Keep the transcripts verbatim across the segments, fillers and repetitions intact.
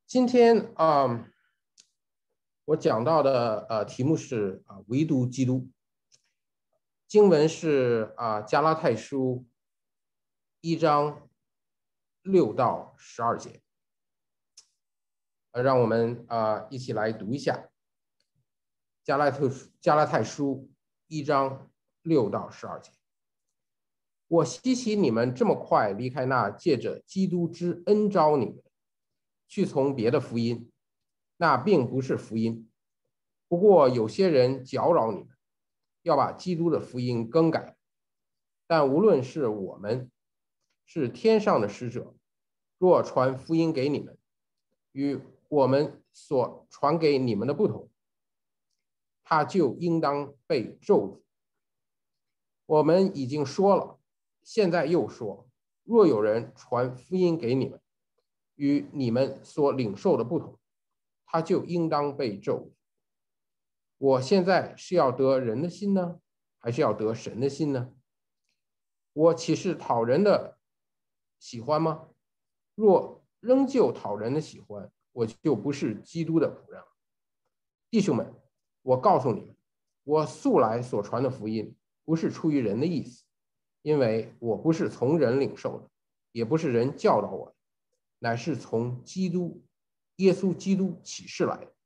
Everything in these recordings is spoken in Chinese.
今天啊、呃我讲到的呃题目是啊、呃唯独基督。经文是啊、呃加拉太书一章六到十二节。呃，让我们啊、呃一起来读一下加拉太加拉太书一章六到十二节。我希奇你们这么快离开那借着基督之恩召你们，去从别的福音，那并不是福音。不过有些人搅扰你们，要把基督的福音更改。但无论是我们，是天上的使者，若传福音给你们，与我们所传给你们的不同，他就应当被咒诅。我们已经说了，现在又说，若有人传福音给你们，与你们所领受的不同，他就应当被咒诅。我现在是要得人的心呢，还是要得神的心呢？我岂是讨人的喜欢吗？若仍旧讨人的喜欢，我就不是基督的仆人了。弟兄们，我告诉你们，我素来所传的福音，不是出于人的意思，因为我不是从人领受的，也不是人教导我的，乃是从基督耶稣基督启示来的。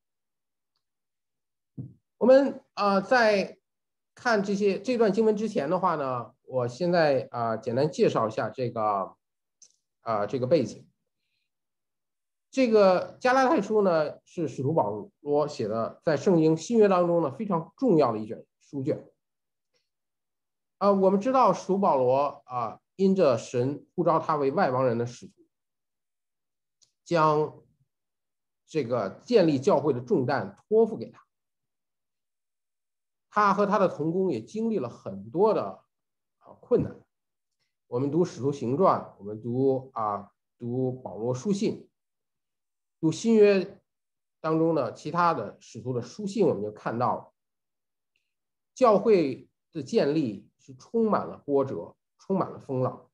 我们啊、呃，在看这些这段经文之前的话呢，我现在啊、呃、简单介绍一下这个啊、呃、这个背景。这个加拉太书呢是使徒保罗写的，在圣经新约当中呢非常重要的一卷书卷。啊、呃，我们知道使徒保罗啊、呃，因着神呼召他为外邦人的使徒，将这个建立教会的重担托付给他。他和他的同工也经历了很多的啊困难。我们读使徒行传，我们读啊读保罗书信，读新约当中的其他的使徒的书信，我们就看到教会的建立是充满了波折，充满了风浪。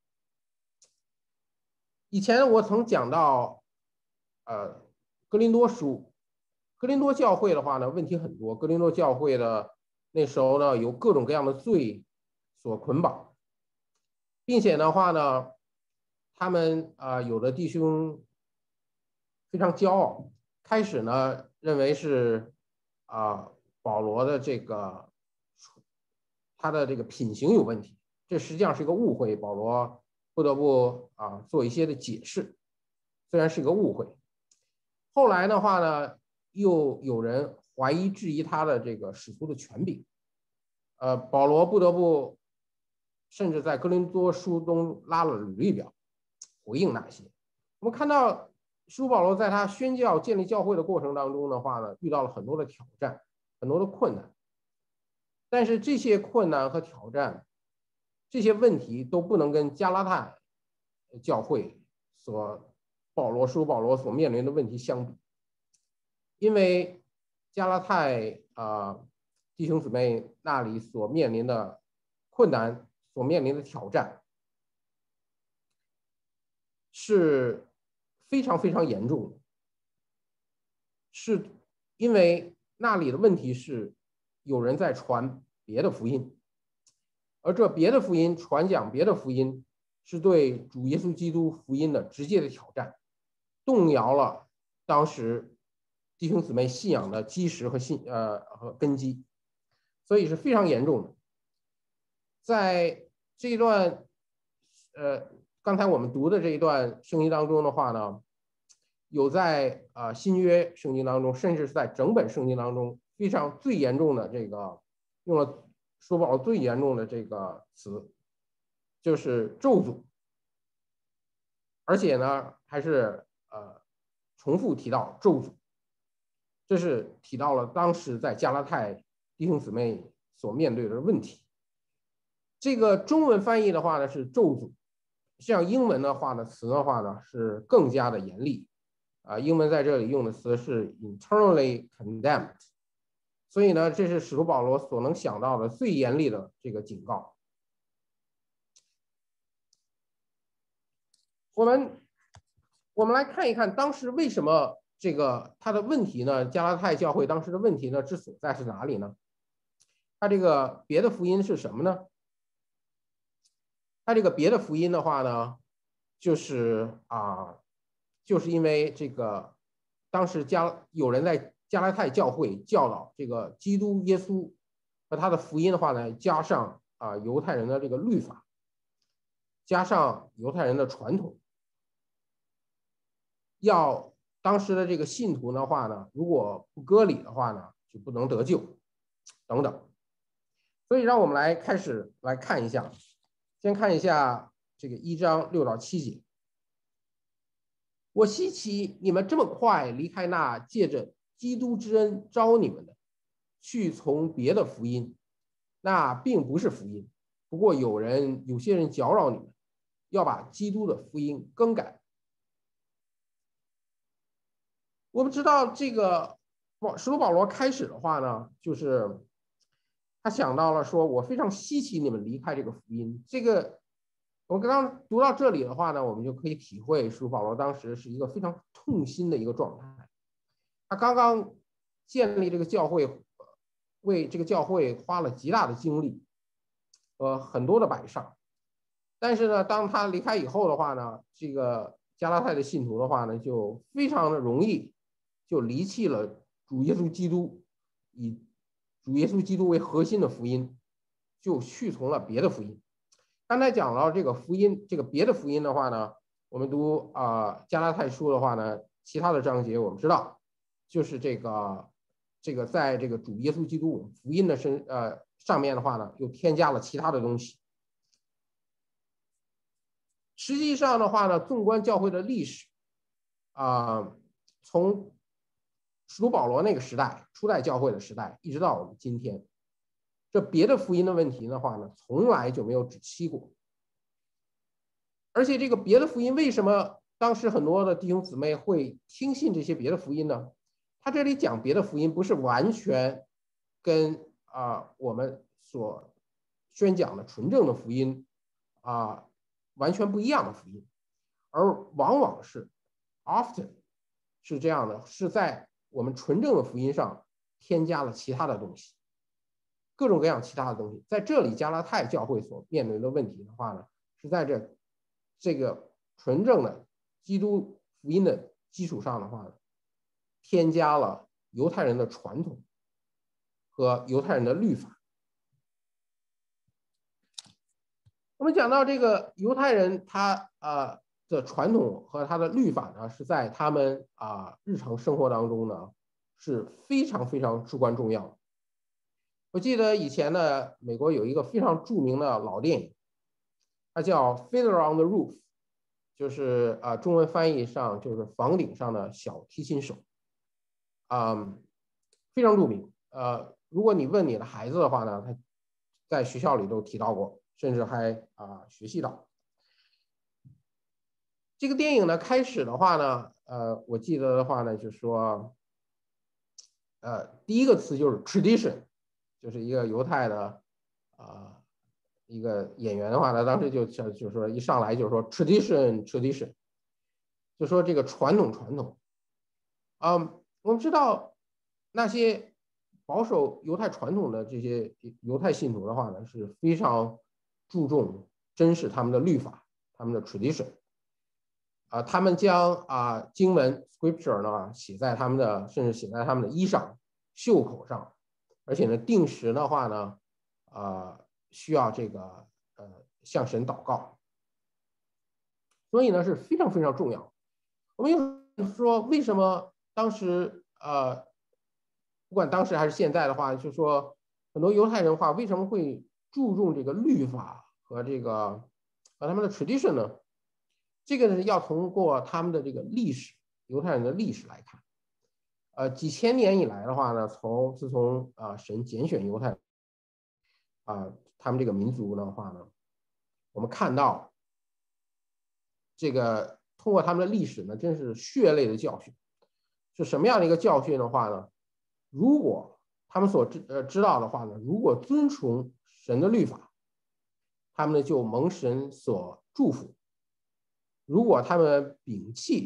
以前我曾讲到，呃，哥林多书，哥林多教会的话呢，问题很多。哥林多教会的那时候呢，有各种各样的罪所捆绑，并且的话呢，他们啊、呃、有的弟兄非常骄傲，开始呢认为是啊、呃、保罗的这个他的这个品行有问题，这实际上是一个误会。保罗不得不啊做一些的解释，虽然是个误会。后来的话呢，又有人怀疑质疑他的这个使徒的权柄，呃，保罗不得不甚至在哥林多书中拉了履历表回应那些。我们看到使徒保罗在他宣教建立教会的过程当中的话呢，遇到了很多的挑战，很多的困难。但是这些困难和挑战，这些问题都不能跟加拉太教会所保罗书保罗所面临的问题相比，因为加拉太啊、呃、弟兄姊妹那里所面临的困难，所面临的挑战是非常非常严重的，是因为那里的问题是有人在传别的福音，而这别的福音传讲别的福音是对主耶稣基督福音的直接的挑战，动摇了当时弟兄姊妹信仰的基石和信呃和根基，所以是非常严重的。在这一段呃刚才我们读的这一段圣经当中的话呢，有在啊、呃、新约圣经当中，甚至是在整本圣经当中非常最严重的这个用了说保罗最严重的这个词，就是咒诅，而且呢还是呃重复提到咒诅，这是提到了当时在加拉太弟兄姊妹所面对的问题。这个中文翻译的话呢是咒诅，像英文的话呢词的话呢是更加的严厉啊，英文在这里用的词是 internally condemned， 所以呢这是使徒保罗所能想到的最严厉的这个警告。我们我们来看一看当时为什么这个他的问题呢？加拉太教会当时的问题呢之所在是哪里呢？他这个别的福音是什么呢？他这个别的福音的话呢，就是啊，就是因为这个当时加有人在加拉太教会教导这个基督耶稣和他的福音的话呢，加上啊犹太人的这个律法，加上犹太人的传统，要当时的这个信徒的话呢，如果不割礼的话呢，就不能得救，等等。所以让我们来开始来看一下，先看一下这个一章六到七节。我希奇你们这么快离开那借着基督之恩招你们的，去从别的福音，那并不是福音。不过有人有些人搅扰你们，要把基督的福音更改。我们知道这个使徒保罗开始的话呢，就是他想到了说，我非常稀奇你们离开这个福音。这个我刚刚读到这里的话呢，我们就可以体会使徒保罗当时是一个非常痛心的一个状态。他刚刚建立这个教会，为这个教会花了极大的精力，呃，很多的摆上。但是呢，当他离开以后的话呢，这个加拉太的信徒的话呢，就非常的容易就离弃了主耶稣基督，以主耶稣基督为核心的福音，就去从了别的福音。刚才讲到这个福音，这个别的福音的话呢，我们读啊、呃、加拉太书的话呢，其他的章节我们知道，就是这个这个在这个主耶稣基督福音的身呃上面的话呢，又添加了其他的东西。实际上的话呢，纵观教会的历史，啊、呃，从使徒保罗那个时代，初代教会的时代，一直到我们今天，这别的福音的问题的话呢，从来就没有止息过。而且这个别的福音，为什么当时很多的弟兄姊妹会听信这些别的福音呢？他这里讲别的福音，不是完全跟啊、呃、我们所宣讲的纯正的福音啊、呃、完全不一样的福音，而往往是 often 是这样的，是在我们纯正的福音上添加了其他的东西，各种各样其他的东西。在这里加拉太教会所面对的问题的话呢，是在这这个纯正的基督福音的基础上的话呢，添加了犹太人的传统和犹太人的律法。我们讲到这个犹太人他啊的传统和他的律法呢，是在他们啊日常生活当中呢是非常非常至关重要的。我记得以前呢，美国有一个非常著名的老电影，它叫《Fiddler on the Roof》，就是啊中文翻译上就是房顶上的小提琴手，啊、嗯、非常著名。呃，如果你问你的孩子的话呢，他在学校里都提到过，甚至还啊、呃、学习到。这个电影呢，开始的话呢，呃，我记得的话呢，就是说，呃，第一个词就是 tradition， 就是一个犹太的啊、呃、一个演员的话呢，当时就就说一上来就说 tradition tradition， 就说这个传统传统。啊、嗯，我们知道那些保守犹太传统的这些犹太信徒的话呢，是非常注重珍视他们的律法，他们的 tradition。啊、呃，他们将啊、呃、经文 scripture 呢写在他们的，甚至写在他们的衣裳、袖口上，而且呢，定时的话呢，啊、呃、需要这个呃向神祷告，所以呢是非常非常重要。我们又说，为什么当时呃，不管当时还是现在的话，就说很多犹太人话为什么会注重这个律法和这个和他们的 tradition 呢？这个呢要通过他们的这个历史，犹太人的历史来看。呃，几千年以来的话呢，从自从啊、呃、神拣选犹太啊、呃、他们这个民族的话呢，我们看到这个通过他们的历史呢，真是血泪的教训。是什么样的一个教训的话呢？如果他们所知呃知道的话呢，如果遵从神的律法，他们呢就蒙神所祝福；如果他们摒弃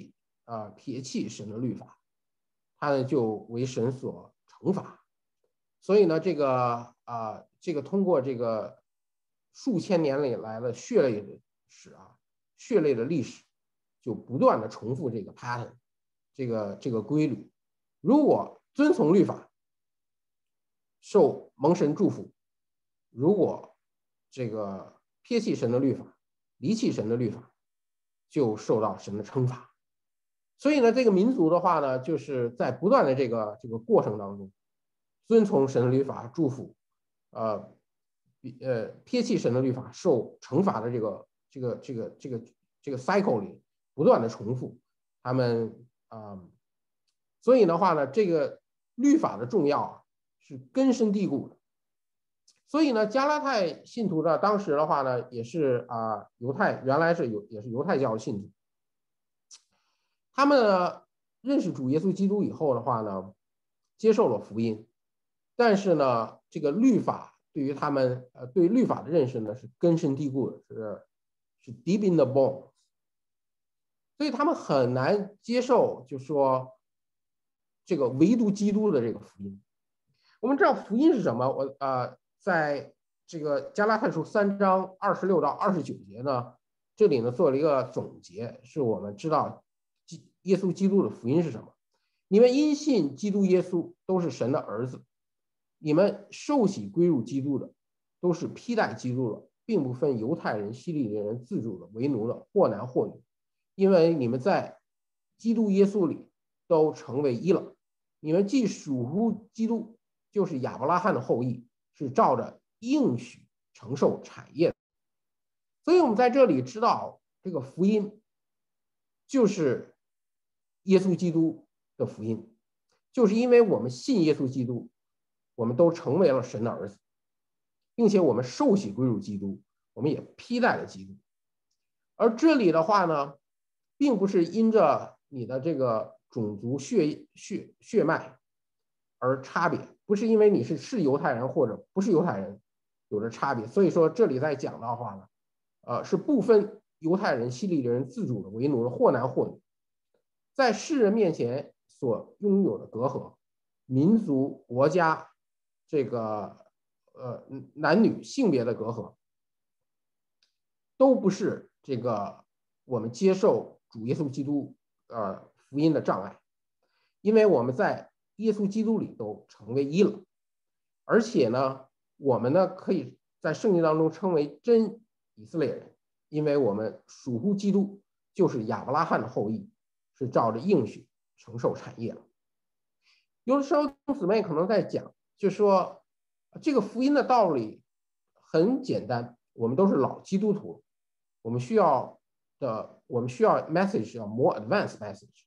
啊撇弃神的律法，他呢就为神所惩罚。所以呢，这个啊，这个通过这个数千年里来的血泪的史啊，血泪的历史，就不断的重复这个 pattern， 这个这个规律。如果遵从律法，受蒙神祝福；如果这个撇弃神的律法，离弃神的律法，就受到神的惩罚。所以呢，这个民族的话呢，就是在不断的这个这个过程当中，遵从神的律法，祝福，呃，呃，撇弃神的律法，受惩罚的这个这个这个这个这个 cycle 里不断的重复，他们啊、呃，所以的话呢，这个律法的重要啊是根深蒂固的。所以呢，加拉太信徒呢，当时的话呢，也是啊、呃，犹太原来是有也是犹太教的信徒，他们呢认识主耶稣基督以后的话呢，接受了福音。但是呢，这个律法对于他们，呃，对律法的认识呢是根深蒂固的，是是 deep in the bone， 所以他们很难接受，就说这个唯独基督的这个福音。我们知道福音是什么？我呃，在这个加拉太书三章二十六到二十九节呢，这里呢做了一个总结，是我们知道耶稣基督的福音是什么。你们因信基督耶稣都是神的儿子。你们受洗归入基督的，都是披戴基督的，并不分犹太人、希利尼人、自主的、为奴的，或男或女，因为你们在基督耶稣里都成为一了。你们既属乎基督，就是亚伯拉罕的后裔，是照着应许承受产业的。所以我们在这里知道，这个福音就是耶稣基督的福音，就是因为我们信耶稣基督，我们都成为了神的儿子，并且我们受洗归入基督，我们也披戴了基督。而这里的话呢，并不是因着你的这个种族血血血脉而差别，不是因为你是是犹太人或者不是犹太人有着差别。所以说这里在讲的话呢，呃，是不分犹太人、希利尼人、自主的、为奴的，或男或女，在世人面前所拥有的隔阂，民族、国家。这个呃男女性别的隔阂，都不是这个我们接受主耶稣基督呃福音的障碍，因为我们在耶稣基督里都成为一了，而且呢，我们呢可以在圣经当中称为真以色列人，因为我们属乎基督，就是亚伯拉罕的后裔，是照着应许承受产业了。有的时候姊妹可能在讲。就说这个福音的道理很简单，我们都是老基督徒，我们需要的，我们需要 message 要 more advanced message。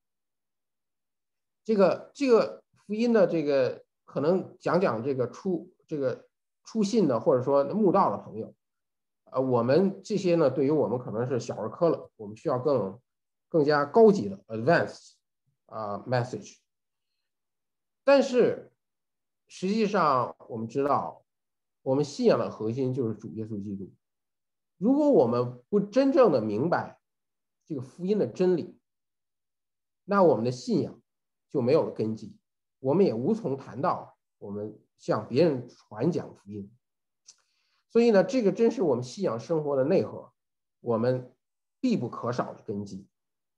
这个这个福音的这个可能讲讲这个初这个初信的或者说慕道的朋友，呃，我们这些呢，对于我们可能是小儿科了，我们需要更更加高级的 advanced 啊、uh, message。但是实际上，我们知道，我们信仰的核心就是主耶稣基督。如果我们不真正的明白这个福音的真理，那我们的信仰就没有了根基，我们也无从谈到我们向别人传讲福音。所以呢，这个真是我们信仰生活的内核，我们必不可少的根基。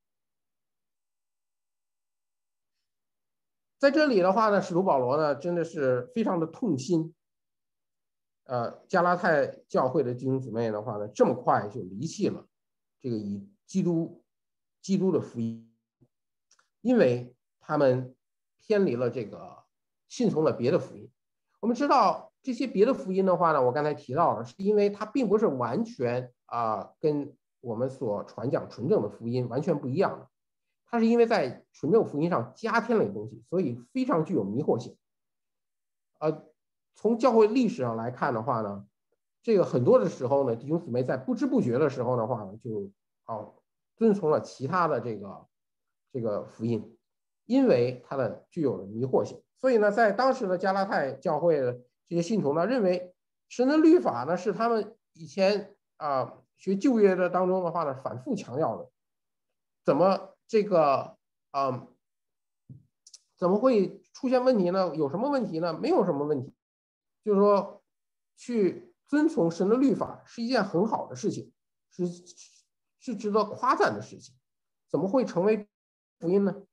在这里的话呢，使徒保罗呢真的是非常的痛心，呃，加拉太教会的弟兄姊妹的话呢，这么快就离弃了这个以基督基督的福音，因为他们偏离了这个信从了别的福音。我们知道这些别的福音的话呢，我刚才提到了，是因为它并不是完全啊、呃、跟我们所传讲纯正的福音完全不一样的。它是因为在纯正福音上加添了一个东西，所以非常具有迷惑性。呃，从教会历史上来看的话呢，这个很多的时候呢，弟兄姊妹在不知不觉的时候的话呢，就哦遵从了其他的这个这个福音，因为它的具有了迷惑性。所以呢，在当时的加拉太教会的这些信徒呢，认为神的律法呢是他们以前啊、呃、学旧约的当中的话呢反复强调的，怎么这个啊、嗯，怎么会出现问题呢？有什么问题呢？没有什么问题，就是说去遵从神的律法是一件很好的事情，是是值得夸赞的事情，怎么会成为福音呢？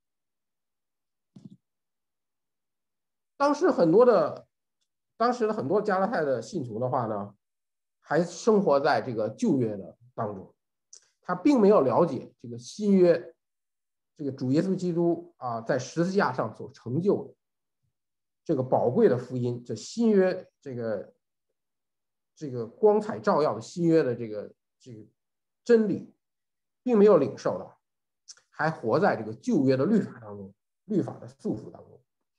当时很多的，当时的很多加拉太的信徒的话呢，还生活在这个旧约的当中，他并没有了解这个新约，这个主耶稣基督啊在十字架上所成就的这个宝贵的福音，这新约这个这个光彩照耀的新约的这个这个真理，并没有领受到，还活在这个旧约的律法当中，律法的束缚当中。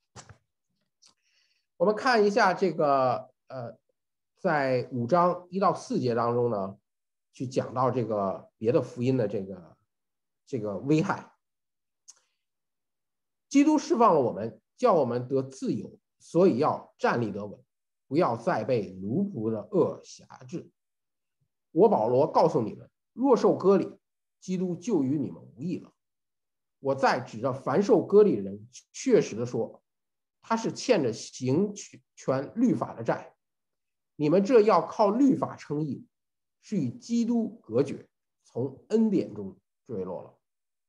我们看一下这个呃，在五章一到四节当中呢，去讲到这个别的福音的这个这个危害。基督释放了我们，叫我们得自由，所以要站立得稳，不要再被奴仆的恶辖制。我保罗告诉你们，若受割礼，基督就与你们无异了。我再指着凡受割礼的人，确实的说，他是欠着行权律法的债。你们这要靠律法称义，是与基督隔绝，从恩典中坠落了。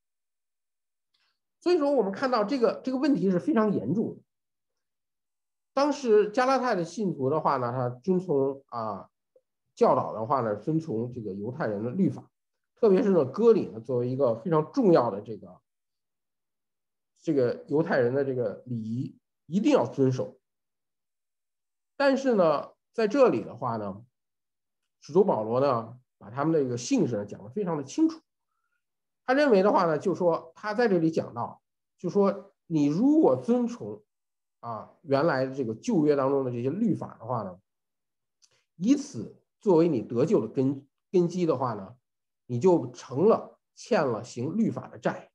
所以说，我们看到这个这个问题是非常严重的。当时加拉太的信徒的话呢，他遵从啊教导的话呢，遵从这个犹太人的律法，特别是呢割礼呢，作为一个非常重要的这个这个犹太人的这个礼仪，一定要遵守。但是呢，在这里的话呢，使徒保罗呢把他们的这个性质呢讲得非常的清楚。他认为的话呢，就说他在这里讲到，就说你如果遵从啊原来的这个旧约当中的这些律法的话呢，以此作为你得救的根根基的话呢，你就成了欠了行律法的债。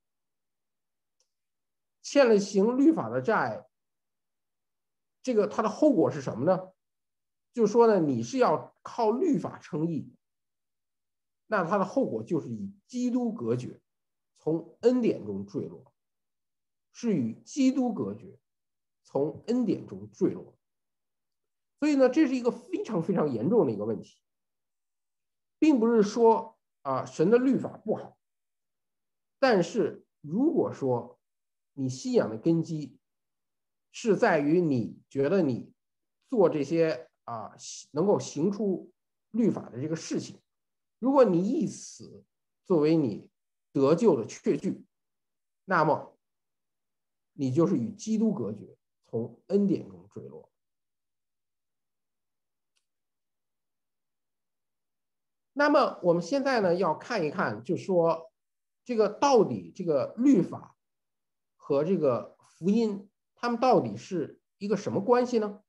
欠了行律法的债，这个它的后果是什么呢？就是说呢，你是要靠律法称义，那它的后果就是与基督隔绝，从恩典中坠落，是与基督隔绝，从恩典中坠落。所以呢，这是一个非常非常严重的一个问题，并不是说啊神的律法不好，但是如果说你信仰的根基是在于你觉得你做这些啊能够行出律法的这个事情，如果你以此作为你得救的确据，那么你就是与基督隔绝，从恩典中坠落。那么我们现在呢要看一看，就说这个到底这个律法和这个福音，他们到底是一个什么关系呢？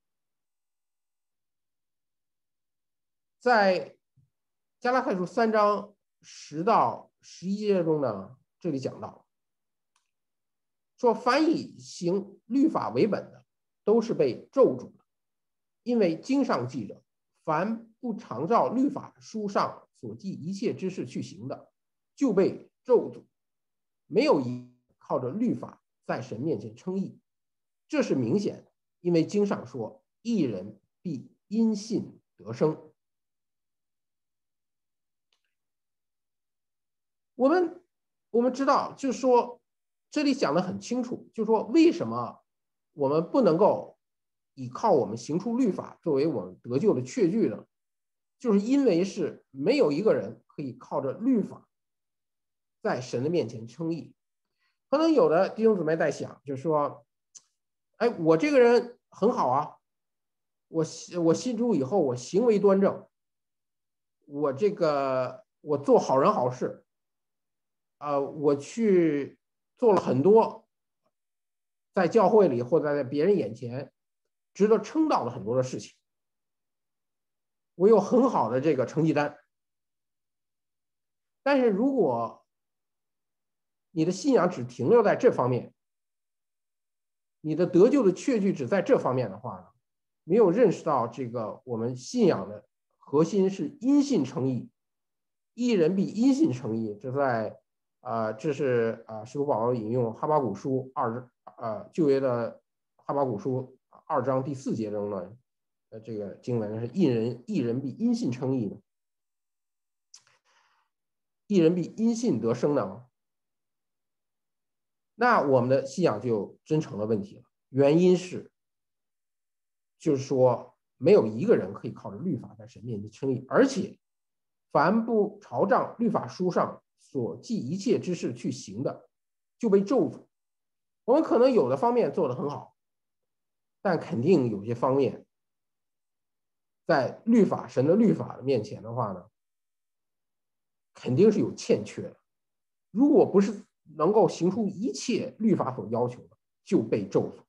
在加拉太书三章十到十一节中呢，这里讲到说，凡以行律法为本的，都是被咒诅的，因为经上记着，凡不常照律法书上所记一切之事去行的，就被咒诅。没有一靠着律法在神面前称义，这是明显的，因为经上说，义人必因信得生。我们我们知道，就是说这里讲得很清楚，就是说为什么我们不能够依靠我们行出律法作为我们得救的确据呢？就是因为是没有一个人可以靠着律法在神的面前称义。可能有的弟兄姊妹在想，就是说，哎，我这个人很好啊，我我信主以后，我行为端正，我这个我做好人好事，啊、呃，我去做了很多在教会里或者在别人眼前值得称道的很多的事情，我有很好的这个成绩单。但是如果你的信仰只停留在这方面，你的得救的确据只在这方面的话呢，没有认识到这个我们信仰的核心是因信称义，义人必因信称义，这在啊、呃，这是啊、呃，使徒保罗引用哈巴谷书二呃旧约的哈巴谷书二章第四节中呢，呃，这个经文是一人一人必因信称义呢，一人必因信得生呢。那我们的信仰就真成了问题了，原因是，就是说没有一个人可以靠着律法在神面前称义，而且凡不朝仗律法书上所记一切之事去行的，就被咒诅。我们可能有的方面做得很好，但肯定有些方面，在律法神的律法的面前的话呢，肯定是有欠缺的。如果不是能够行出一切律法所要求的，就被咒诅。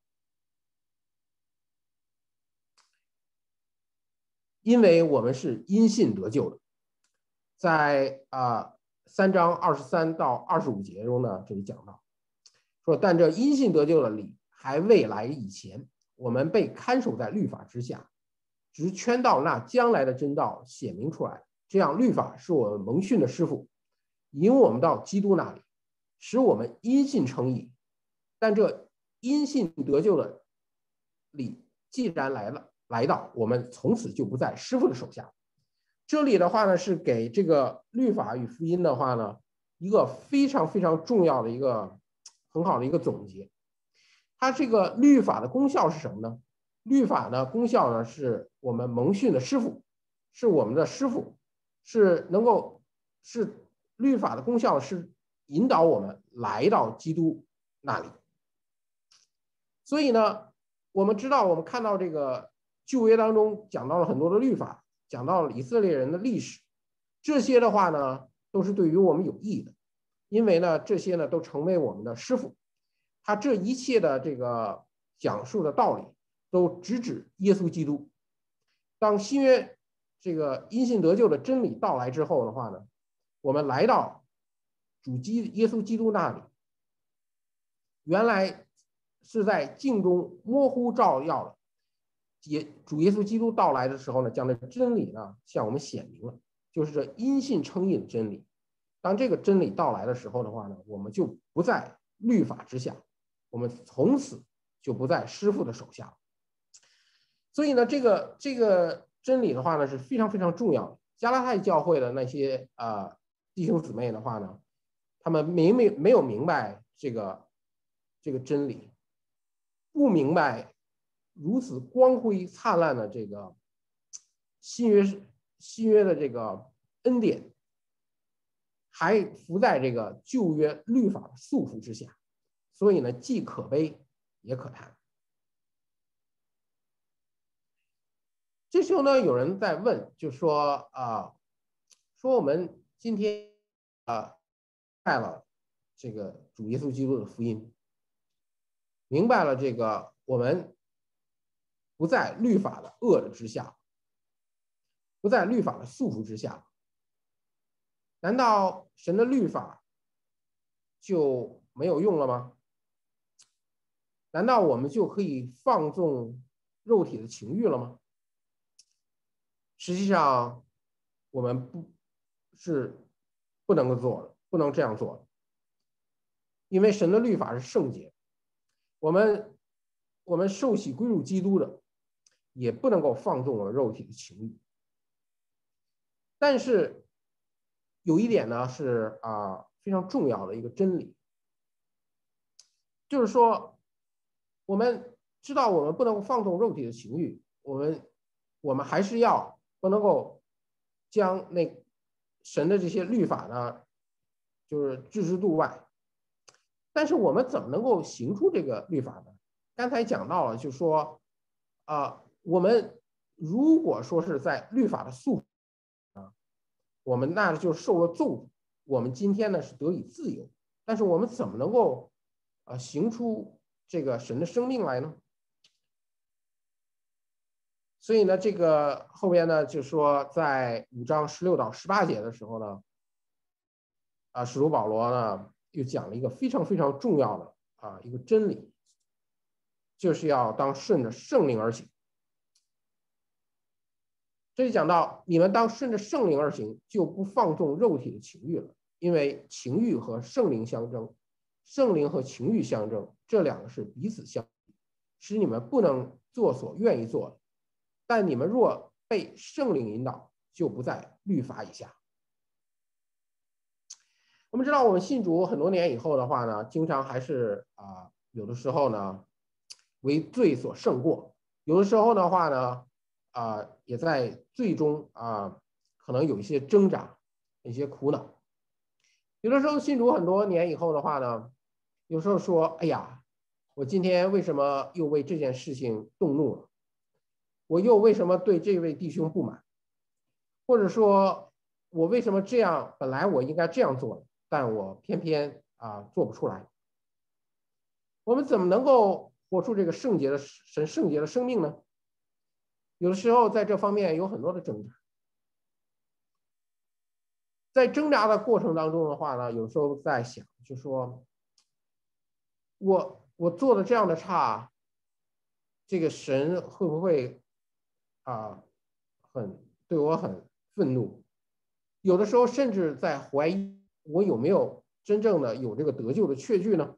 因为我们是因信得救的，在啊三章二十三到二十五节中呢，这里讲到说，但这因信得救的理还未来以前，我们被看守在律法之下，直圈到那将来的真道显明出来。这样，律法是我们蒙训的师傅，引我们到基督那里，使我们因信称义。但这因信得救的理既然来了。来到，我们从此就不在师傅的手下。这里的话呢，是给这个律法与福音的话呢，一个非常非常重要的一个很好的一个总结。它这个律法的功效是什么呢？律法的功效呢，是我们蒙训的师傅，是我们的师傅，是能够是律法的功效是引导我们来到基督那里。所以呢，我们知道，我们看到这个旧约当中讲到了很多的律法，讲到了以色列人的历史，这些的话呢，都是对于我们有益的，因为呢，这些呢都成为我们的师傅，他这一切的这个讲述的道理都直指耶稣基督。当新约这个因信得救的真理到来之后的话呢，我们来到主基耶稣基督那里，原来是在镜中模糊照耀的。也主耶稣基督到来的时候呢，将这真理呢向我们显明了，就是这因信称义的真理。当这个真理到来的时候的话呢，我们就不在律法之下，我们从此就不在师傅的手下。所以呢，这个这个真理的话呢是非常非常重要的。加拉太教会的那些啊、呃、弟兄姊妹的话呢，他们没没没有明白这个这个真理，不明白如此光辉灿烂的这个新约新约的这个恩典，还伏在这个旧约律法的束缚之下，所以呢，既可悲也可叹。这时候呢，有人在问，就说啊、呃，说我们今天啊，明白了这个主耶稣基督的福音，明白了这个我们不在律法的恶的之下，不在律法的束缚之下，难道神的律法就没有用了吗？难道我们就可以放纵肉体的情欲了吗？实际上，我们不是不能够做的，不能这样做的，因为神的律法是圣洁，我们我们受洗归入基督的，也不能够放纵我们肉体的情欲。但是有一点呢是啊、呃、非常重要的一个真理，就是说我们知道我们不能够放纵肉体的情欲，我们我们还是要不能够将那神的这些律法呢，就是置之度外。但是我们怎么能够行出这个律法呢？刚才讲到了，就是说啊、呃，我们如果说是在律法的束缚啊，我们那就受了咒诅。我们今天呢是得以自由，但是我们怎么能够啊、呃、行出这个神的生命来呢？所以呢，这个后边呢就说，在五章十六到十八节的时候呢，啊，使徒保罗呢又讲了一个非常非常重要的啊一个真理，就是要当顺着圣灵而行。这里讲到，你们当顺着圣灵而行，就不放纵肉体的情欲了， 因为情欲和圣灵相争，圣灵和情欲相争，这两个是彼此相，使你们不能做所愿意做的。但你们若被圣灵引导，就不在律法以下。我们知道，我们信主很多年以后的话呢，经常还是啊、呃，有的时候呢为罪所胜过，有的时候的话呢，啊、呃，也在最终啊、呃，可能有一些挣扎，一些苦恼。有的时候信主很多年以后的话呢，有时候说，哎呀，我今天为什么又为这件事情动怒了？我又为什么对这位弟兄不满？或者说，我为什么这样？本来我应该这样做，但我偏偏啊做不出来。我们怎么能够活出这个圣洁的神圣洁的生命呢？有的时候在这方面有很多的挣扎。在挣扎的过程当中的话呢，有时候在想，就说我我做的这样的差，这个神会不会啊很对我很愤怒？有的时候甚至在怀疑我有没有真正的有这个得救的确据呢？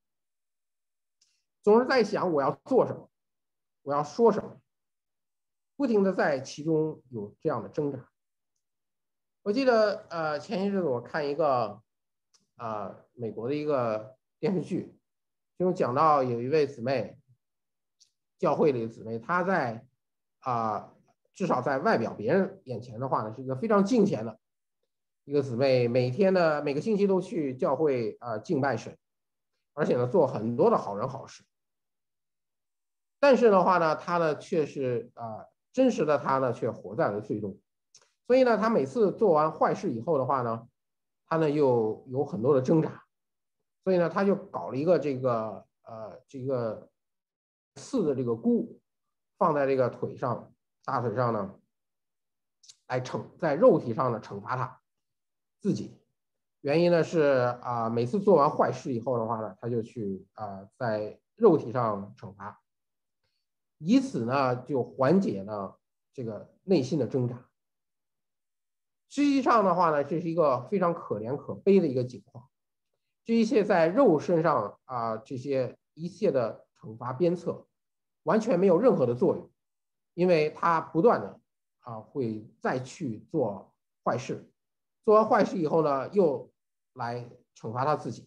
总是在想我要做什么，我要说什么，不停的在其中有这样的挣扎。我记得呃前些日子我看一个啊、呃、美国的一个电视剧，其中讲到有一位姊妹，教会里的姊妹，她在啊、呃、至少在外表别人眼前的话呢，是一个非常敬虔的一个姊妹，每天呢每个星期都去教会啊、呃、敬拜神，而且呢做很多的好人好事。但是的话呢，她呢却是啊、呃、真实的她呢却活在了罪中。所以呢，他每次做完坏事以后的话呢，他呢又有很多的挣扎，所以呢，他就搞了一个这个呃这个刺的这个箍，放在这个腿上大腿上呢，来惩在肉体上呢惩罚他自己。原因呢是啊、呃，每次做完坏事以后的话呢，他就去啊、呃、在肉体上惩罚，以此呢就缓解呢这个内心的挣扎。实际上的话呢，这是一个非常可怜可悲的一个境况。这一切在肉身上啊、呃，这些一切的惩罚鞭策，完全没有任何的作用，因为他不断的啊会再去做坏事，做完坏事以后呢，又来惩罚他自己。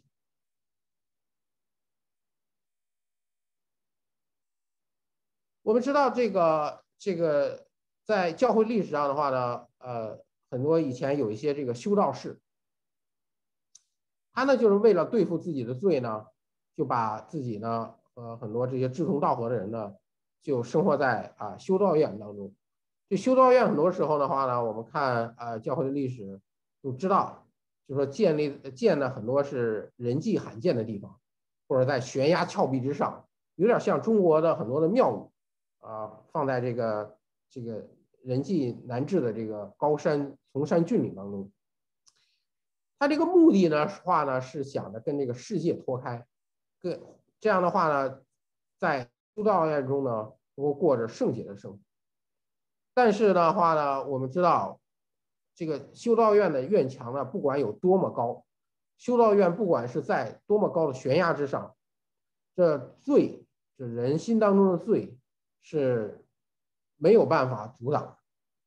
我们知道这个这个在教会历史上的话呢，呃。很多以前有一些这个修道士，他呢就是为了对付自己的罪呢，就把自己呢和很多这些志同道合的人呢，就生活在啊修道院当中。这修道院很多时候的话呢，我们看啊教会的历史都知道，就说建立建的很多是人迹罕见的地方，或者在悬崖峭壁之上，有点像中国的很多的庙宇啊，放在这个这个。人迹难至的这个高山崇山峻岭当中，他这个目的呢话呢是想着跟这个世界脱开，跟这样的话呢，在修道院中呢能够过着圣洁的生活。但是的话呢，我们知道这个修道院的院墙呢，不管有多么高，修道院不管是在多么高的悬崖之上，这罪，这人心当中的罪是没有办法阻挡。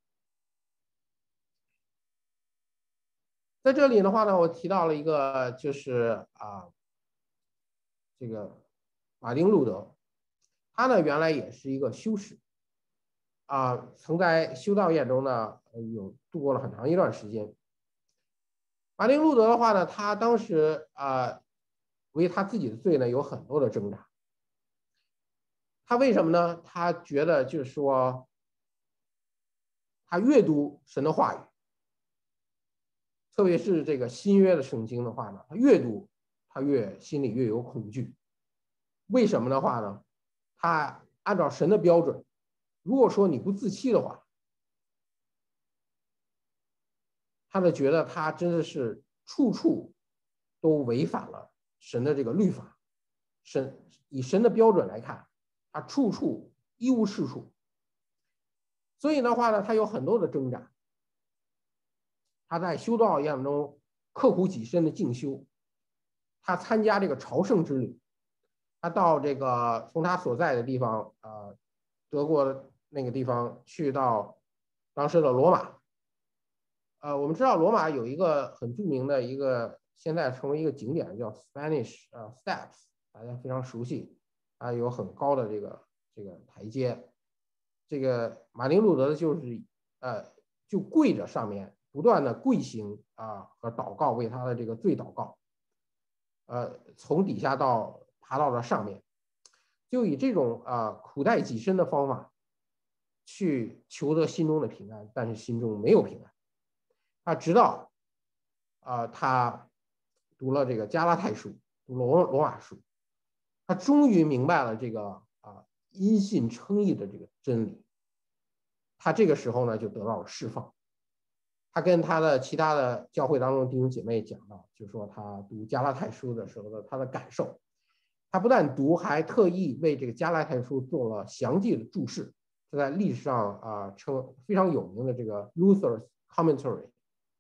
在这里的话呢，我提到了一个，就是啊，这个马丁路德，他呢原来也是一个修士，啊，曾在修道院中呢有度过了很长一段时间。马丁路德的话呢，他当时啊为他自己的罪呢有很多的挣扎。他为什么呢？他觉得就是说，他阅读神的话语，特别是这个新约的圣经的话呢，他越读他越心里越有恐惧。为什么的话呢？他按照神的标准，如果说你不自欺的话，他就觉得他真的是处处都违反了神的这个律法。神以神的标准来看，他处处一无是处。所以的话呢，他有很多的挣扎。他在修道院中刻苦己身的进修，他参加这个朝圣之旅，他到这个从他所在的地方，呃，德国那个地方去到当时的罗马。呃，我们知道罗马有一个很著名的一个，现在成为一个景点，叫 Spanish 呃 Steps， 大家非常熟悉，啊，有很高的这个这个台阶。这个马丁路德就是呃就跪着上面不断的跪行啊和祷告，为他的这个罪祷告，呃，从底下到爬到了上面，就以这种啊苦待己身的方法去求得心中的平安，但是心中没有平安。他直到啊、呃、他读了这个加拉太书，读罗罗马书，他终于明白了这个啊因信称义的这个真理。他这个时候呢就得到了释放。他跟他的其他的教会当中弟兄姐妹讲到，就说他读加拉太书的时候的他的感受。他不但读，还特意为这个加拉太书做了详细的注释，这在历史上啊称非常有名的这个 Luther's Commentary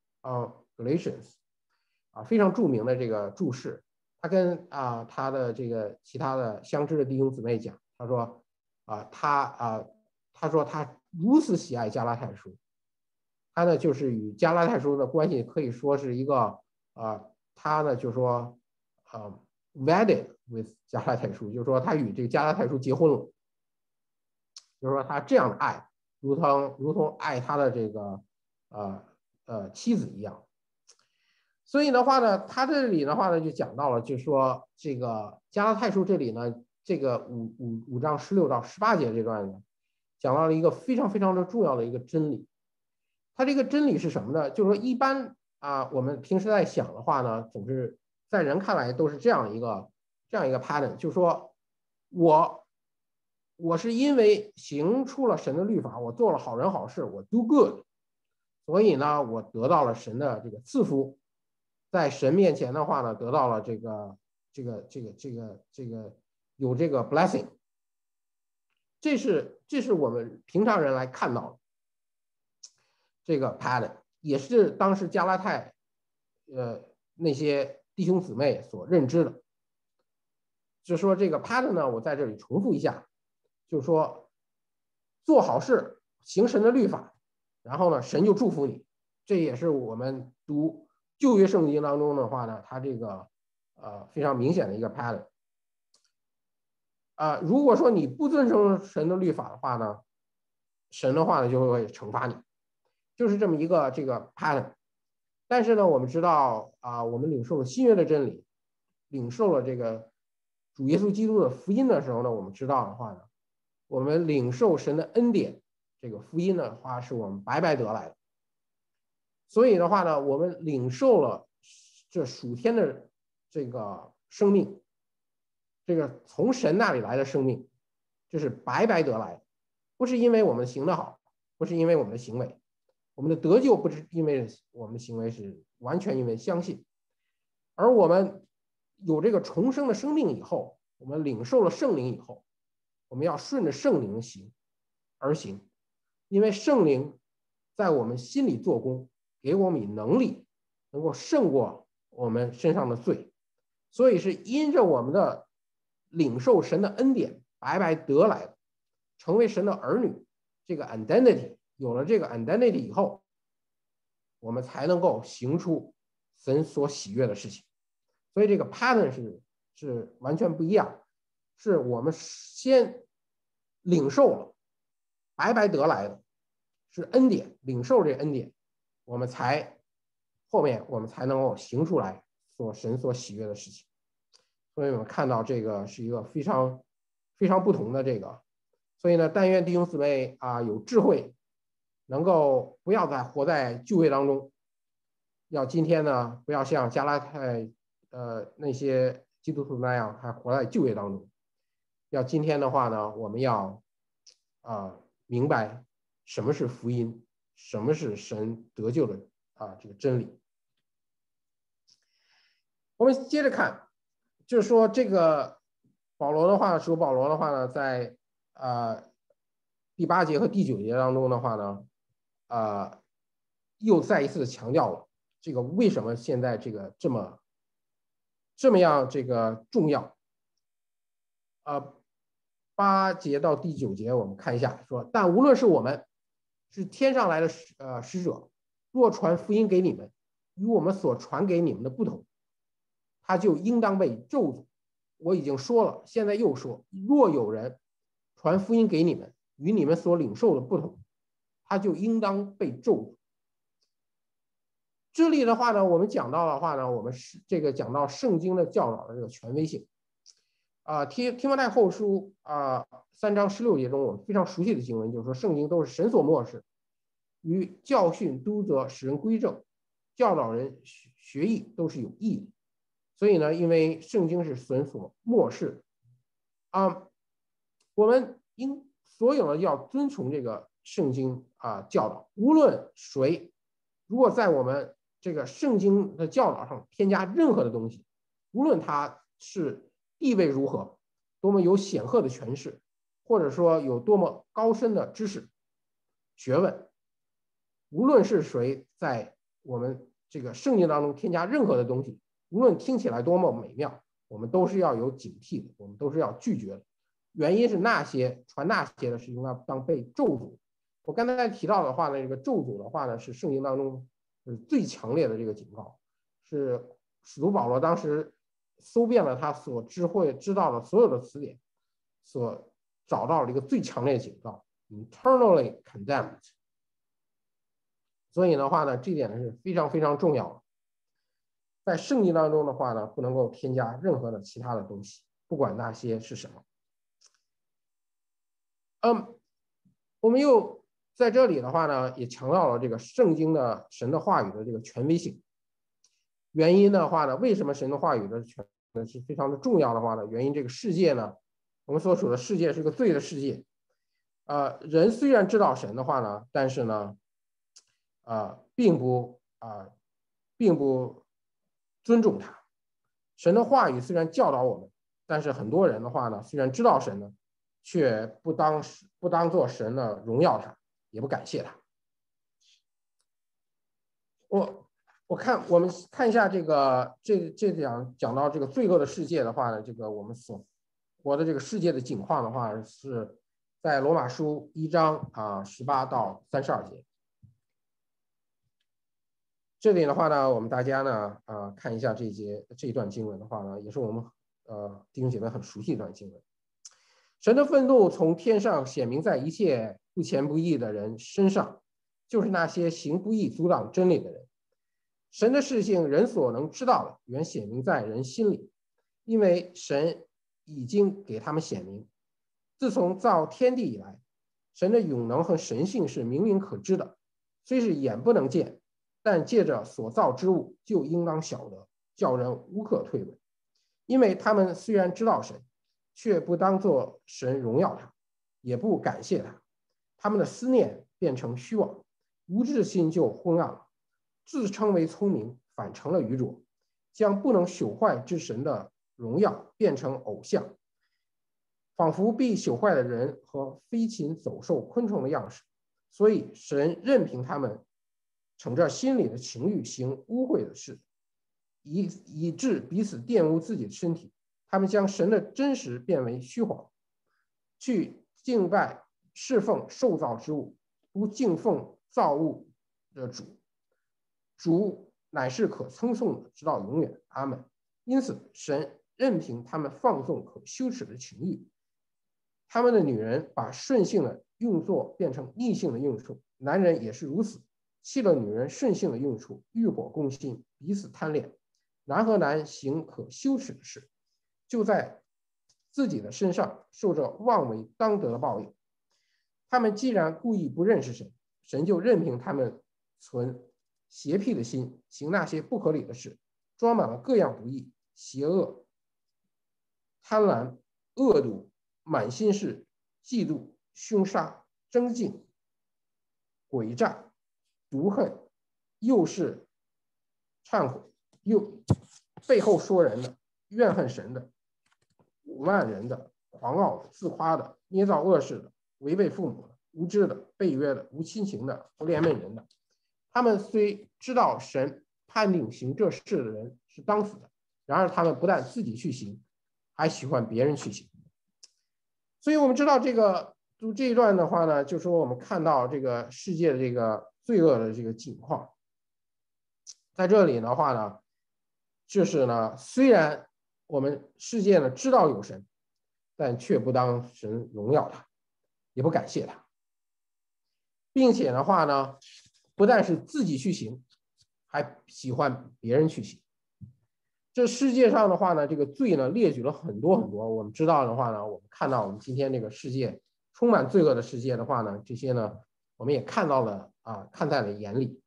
on Galatians 啊，非常著名的这个注释。他跟啊他的这个其他的相知的弟兄姊妹讲，他说啊他啊他说他如此喜爱加拉太书，他呢就是与加拉太书的关系可以说是一个啊他呢就说啊 wedded with 加拉太书，就是说他与这个加拉太书结婚了，就是说他这样的爱如同如同爱他的这个呃呃妻子一样。所以的话呢，他这里的话呢就讲到了，就是说这个加拉太书这里呢，这个五五五章十六到十八节这段呢，讲到了一个非常非常的重要的一个真理。它这个真理是什么呢？就是说一般啊，我们平时在想的话呢，总是在人看来都是这样一个这样一个 pattern， 就是说我我是因为行出了神的律法，我做了好人好事，我 do good， 所以呢，我得到了神的这个赐福。在神面前的话呢，得到了这个这个这个这个这个有这个 blessing， 这是这是我们平常人来看到的这个 pattern， 也是当时加拉太呃那些弟兄姊妹所认知的。就是说这个 pattern 呢，我在这里重复一下，就是说做好事，行神的律法，然后呢，神就祝福你。这也是我们读旧约圣经当中的话呢，它这个呃非常明显的一个 pattern。啊、呃，如果说你不遵守神的律法的话呢，神的话呢就会惩罚你，就是这么一个这个 pattern。但是呢，我们知道啊、呃，我们领受了新约的真理，领受了这个主耶稣基督的福音的时候呢，我们知道的话呢，我们领受神的恩典，这个福音的话是我们白白得来的。所以的话呢，我们领受了这属天的这个生命，这个从神那里来的生命，这是白白得来的，不是因为我们行得好，不是因为我们的行为，我们的得救不是因为我们的行为，是完全因为相信。而我们有这个重生的生命以后，我们领受了圣灵以后，我们要顺着圣灵行而行，因为圣灵在我们心里做工，给我们能力，能够胜过我们身上的罪。所以是因着我们的领受神的恩典，白白得来的，成为神的儿女，这个 identity 有了这个 identity 以后，我们才能够行出神所喜悦的事情。所以这个 pattern 是是完全不一样，是我们先领受了白白得来的，是恩典，领受这恩典，我们才后面我们才能够行出来所神所喜悦的事情。所以我们看到这个是一个非常非常不同的这个。所以呢，但愿弟兄姊妹啊有智慧，能够不要再活在旧约当中，要今天呢不要像加拉太呃那些基督徒那样还活在旧约当中，要今天的话呢，我们要啊、呃、明白什么是福音，什么是神得救的啊这个真理。我们接着看，就是说这个保罗的话，说保罗的话呢，在啊、呃、第八节和第九节当中的话呢，啊、呃、又再一次强调了这个为什么现在这个这么这么样这个重要？呃，八节到第九节我们看一下，说，但无论是我们是天上来的使呃使者，若传福音给你们，与我们所传给你们的不同，他就应当被咒诅。我已经说了，现在又说，若有人传福音给你们，与你们所领受的不同，他就应当被咒诅。这里的话呢，我们讲到的话呢，我们是这个讲到圣经的教导的这个权威性。啊，提提摩太后书啊三章十六节中，我们非常熟悉的经文，就是说圣经都是神所默示，与教训、督责、使人归正、教导人学艺都是有益的。所以呢，因为圣经是神所默示啊，我们应所有的要遵从这个圣经啊教导，无论谁如果在我们这个圣经的教导上添加任何的东西，无论他是地位如何，多么有显赫的权势，或者说有多么高深的知识学问，无论是谁在我们这个圣经当中添加任何的东西，无论听起来多么美妙，我们都是要有警惕的，我们都是要拒绝的。原因是那些传那些的是应当当被咒诅。我刚才提到的话呢，这个咒诅的话呢，是圣经当中是最强烈的这个警告，是使徒保罗当时搜遍了他所知会知道的所有的词典，所找到了一个最强烈的警告 ，eternally condemned。所以的话呢，这点呢是非常非常重要的。在圣经当中的话呢，不能够添加任何的其他的东西，不管那些是什么。嗯，我们又在这里的话呢，也强调了这个圣经的神的话语的这个权威性。原因的话呢，为什么神的话语的权是非常的重要的话呢？原因这个世界呢，我们所处的世界是个罪的世界。呃，人虽然知道神的话呢，但是呢，呃，并不啊、呃，并不尊重他。神的话语虽然教导我们，但是很多人的话呢，虽然知道神呢，却不当不当做神呢荣耀他，也不感谢他。我我看我们看一下这个这这讲讲到这个罪恶的世界的话呢，这个我们所活的这个世界的景况的话，是在罗马书一章啊十八到三十二节。这里的话呢，我们大家呢啊、呃、看一下这一节这一段经文的话呢，也是我们呃弟兄姐妹很熟悉一段经文。神的愤怒从天上显明在一切不虔不义的人身上，就是那些行不义阻挡真理的人。神的事性人所能知道的，原显明在人心里，因为神已经给他们显明。自从造天地以来，神的永能和神性是明明可知的，虽是眼不能见，但借着所造之物就应当晓得，叫人无可推诿。因为他们虽然知道神，却不当作神荣耀他，也不感谢他，他们的思念变成虚妄，无知心就昏暗了，自称为聪明，反成了愚拙，将不能朽坏之神的荣耀变成偶像，仿佛必朽坏的人和飞禽走兽昆虫的样式。所以神任凭他们逞着心里的情欲行污秽的事，以以致彼此玷污自己的身体。他们将神的真实变为虚谎，去敬拜侍奉受造之物，不敬奉造物的主。主乃是可称颂的，直到永远。阿们。因此神任凭他们放纵可羞耻的情欲，他们的女人把顺性的用作变成逆性的用处，男人也是如此，弃了女人顺性的用处，欲火攻心，彼此贪恋。男和男行可羞耻的事，就在自己的身上受着妄为当得的报应。他们既然故意不认识神，神就任凭他们存邪僻的心，行那些不合理的事，装满了各样不义、邪恶、贪婪、恶毒、满心事、嫉妒、凶杀、争竞、诡诈、毒恨、又是忏悔，又背后说人的、怨恨神的、辱骂人的、狂傲的、自夸的、捏造恶事的、违背父母的、无知的、背约的、无亲情的、不怜悯人的。他们虽知道神判定行这事的人是当死的。然而他们不但自己去行，还喜欢别人去行。所以我们知道这个读这一段的话呢，就说我们看到这个世界的这个罪恶的这个景况。在这里的话呢，就是呢，虽然我们世界呢知道有神，但却不当神荣耀他，也不感谢他，并且的话呢，不但是自己去行，还喜欢别人去行。这世界上的话呢，这个罪呢列举了很多很多。我们知道的话呢，我们看到我们今天这个世界充满罪恶的世界的话呢，这些呢我们也看到了啊，看在了眼里。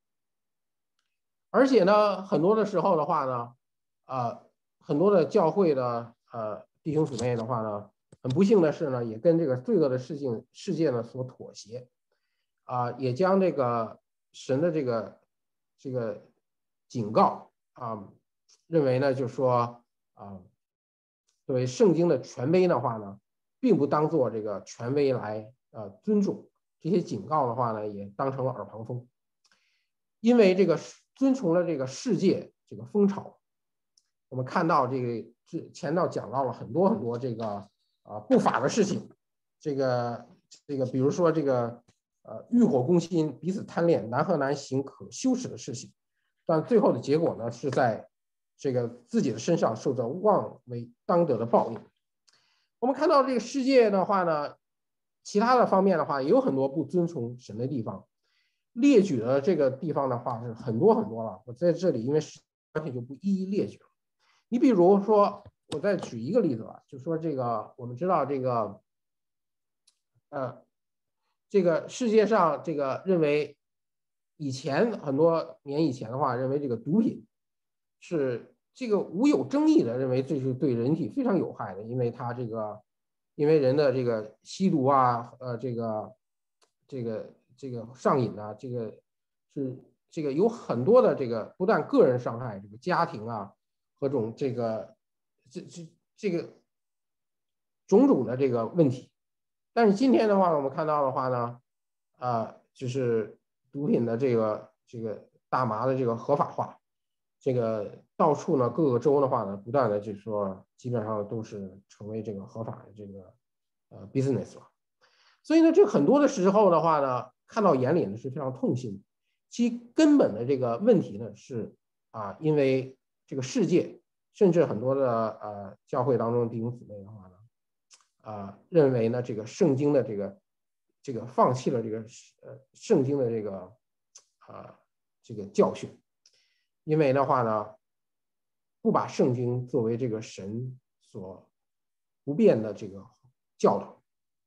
而且呢，很多的时候的话呢，呃，很多的教会的呃弟兄姊妹的话呢，很不幸的是呢，也跟这个罪恶的事情世界呢所妥协，啊、呃，也将这个神的这个这个警告啊、呃，认为呢，就是说啊、呃，作为圣经的权威的话呢，并不当做这个权威来呃尊重。这些警告的话呢，也当成了耳旁风，因为这个遵从了这个世界这个风潮。我们看到这个这前道讲到了很多很多这个啊、呃、不法的事情，这个这个比如说这个呃欲火攻心，彼此贪恋，男和男行可羞耻的事情，但最后的结果呢是在这个自己的身上受着妄为当得的报应。我们看到这个世界的话呢，其他的方面的话也有很多不遵从神的地方，列举的这个地方的话是很多很多了，我在这里因为时间关系就不一一列举了。你比如说，我再举一个例子吧，就说这个我们知道这个，呃，这个世界上这个认为以前很多年以前的话，认为这个毒品是这个无有争议的，认为这是对人体非常有害的，因为它这个因为人的这个吸毒啊，呃，这个这个这个上瘾啊，这个是这个有很多的这个不但个人伤害，这个家庭啊。各种这个这这这个种种的这个问题，但是今天的话，我们看到的话呢，啊、呃，就是毒品的这个这个大麻的这个合法化，这个到处呢各个州的话呢，不断的就是说，基本上都是成为这个合法的这个呃 business 了。所以呢，这很多的时候的话呢，看到眼里呢是非常痛心的。其根本的这个问题呢是啊，因为这个世界，甚至很多的呃教会当中的弟兄姊妹的话呢，啊、呃、认为呢这个圣经的这个这个放弃了这个呃圣经的这个啊、呃、这个教训，因为的话呢不把圣经作为这个神所不变的这个教导。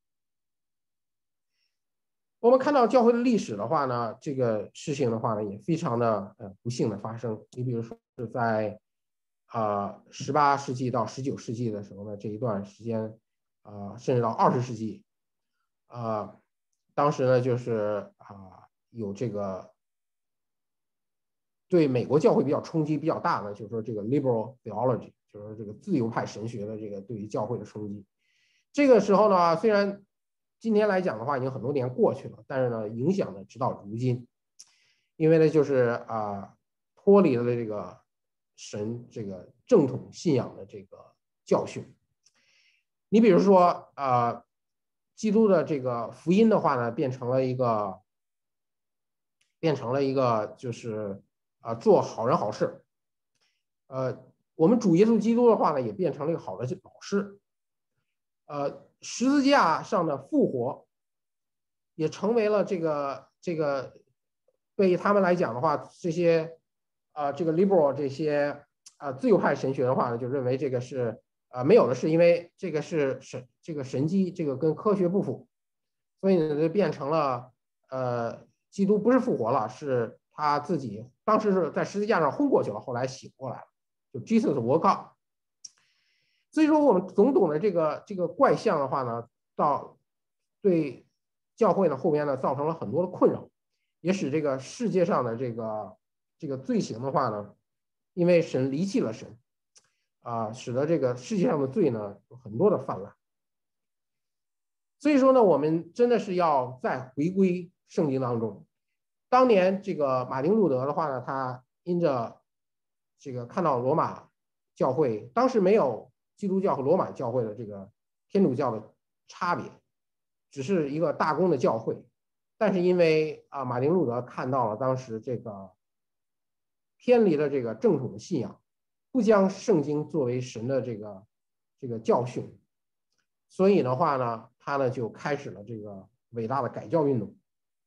我们看到教会的历史的话呢，这个事情的话呢也非常的呃不幸的发生。你比如说是在啊十八世纪到十九世纪的时候呢，这一段时间啊、呃，甚至到二十世纪啊、呃，当时呢就是啊、呃、有这个对美国教会比较冲击比较大的，就是说这个 liberal theology， 就是说这个自由派神学的这个对于教会的冲击。这个时候呢，虽然今天来讲的话已经很多年过去了，但是呢影响呢直到如今，因为呢就是啊、呃、脱离了这个神这个正统信仰的这个教训。你比如说啊、呃、基督的这个福音的话呢变成了一个变成了一个就是啊、呃、做好人好事，呃我们主耶稣基督的话呢也变成了一个好的老师，呃十字架上的复活也成为了这个这个对于他们来讲的话，这些啊、呃、这个 liberal 这些啊、呃、自由派神学的话呢，就认为这个是啊、呃、没有的，是因为这个是神这个神迹这个跟科学不符，所以呢就变成了呃基督不是复活了，是他自己当时是在十字架上昏过去了，后来醒过来了，就 Jesus woke up。所以说我们总懂的这个这个怪象的话呢，到对教会呢后边呢造成了很多的困扰，也使这个世界上的这个这个罪行的话呢，因为神离弃了神啊，使得这个世界上的罪呢有很多的泛滥。所以说呢，我们真的是要再回归圣经当中。当年这个马丁路德的话呢，他因着这个看到罗马教会当时没有基督教和罗马教会的这个天主教的差别，只是一个大公的教会，但是因为啊马丁路德看到了当时这个偏离了这个正统的信仰，不将圣经作为神的这个这个教训，所以的话呢，他呢就开始了这个伟大的改教运动。